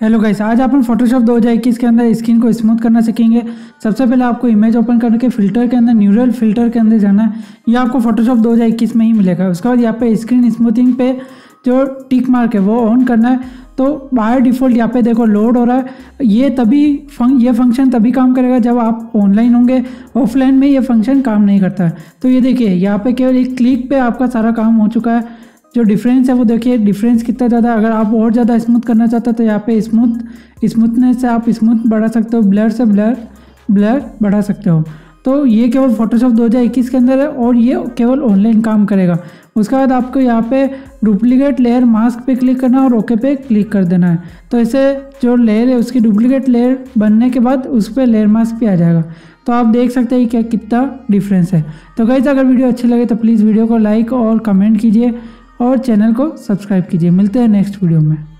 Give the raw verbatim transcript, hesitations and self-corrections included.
Hello guys, आज अपन Photoshop दो हज़ार इक्कीस के अंदर स्क्रीन को स्मूथ करना सीखेंगे। सबसे पहले आपको इमेज ओपन करके फिल्टर के अंदर न्यूरल फिल्टर के अंदर जाना है। ये आपको फोटोशॉप दो हज़ार इक्कीस में ही मिलेगा। उसके बाद यहाँ पे स्क्रीन स्मूथिंग पे जो टिक मार्क है वो ऑन करना है। तो बाय डिफ़ॉल्ट यहाँ पे देखो लोड हो रहा है। ये तभी फंक ये फंक्शन तभी काम करेगा जब आप ऑनलाइन होंगे। ऑफलाइन में ये फंक्शन काम नहीं करता है। तो ये देखिए यहाँ पे केवल एक क्लिक पे आपका सारा काम हो चुका है। जो डिफरेंस है वो देखिए, डिफरेंस कितना ज़्यादा है। अगर आप और ज़्यादा स्मूथ करना चाहते हो तो यहाँ पे स्मूथ स्मूथनेस से आप स्मूथ बढ़ा सकते हो, ब्लर से ब्लर ब्लर बढ़ा सकते हो। तो ये केवल फोटोशॉप दो हज़ार इक्कीस के अंदर है और ये केवल ऑनलाइन काम करेगा। उसके बाद आपको यहाँ पे डुप्लीकेट लेयर मास्क पे क्लिक करना है और ओके पे क्लिक कर देना है। तो ऐसे जो लेयर है उसकी डुप्लीकेट लेयर बनने के बाद उस पर लेयर मास्क भी आ जाएगा। तो आप देख सकते हैं क्या कितना डिफरेंस है। तो गाइस, अगर वीडियो अच्छी लगे तो प्लीज़ वीडियो को लाइक और कमेंट कीजिए और चैनल को सब्सक्राइब कीजिए। मिलते हैं नेक्स्ट वीडियो में।